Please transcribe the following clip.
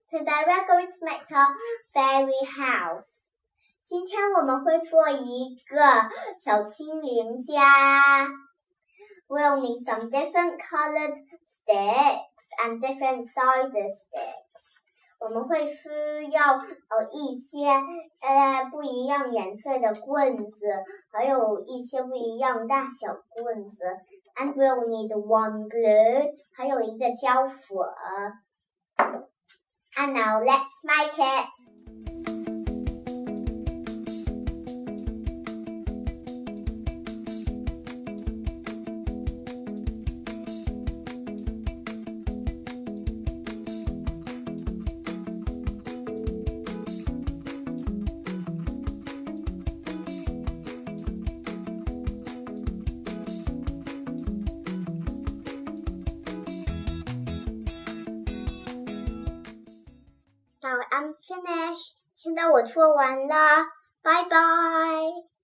Today we're going to make a fairy house. 今天我们会做一个小精灵家。We'll need some different colored sticks and different sizes sticks. 我们会需要一些不一样颜色的棍子，还有一些不一样大小棍子。And we'll need one glue. 还有一个胶水。And now let's make it. Now I'm finished. 现在我做完了，拜拜。